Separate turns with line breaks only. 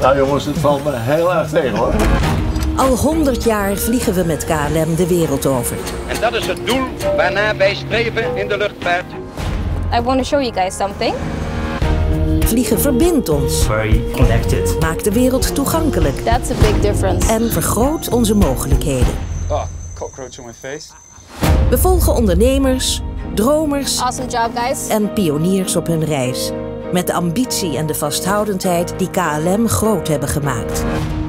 Nou jongens, het valt me heel erg tegen hoor.
Al 100 jaar vliegen we met KLM de wereld over.
En dat is het doel waarna wij streven in de luchtvaart.
I want to show you guys something.
Vliegen verbindt ons.
Very connected.
Maakt de wereld toegankelijk.
That's a big difference.
En vergroot onze mogelijkheden.
Oh, cockroach on my face.
We volgen ondernemers, dromers
Awesome job, guys.
en pioniers op hun reis. Met de ambitie en de vasthoudendheid die KLM groot hebben gemaakt.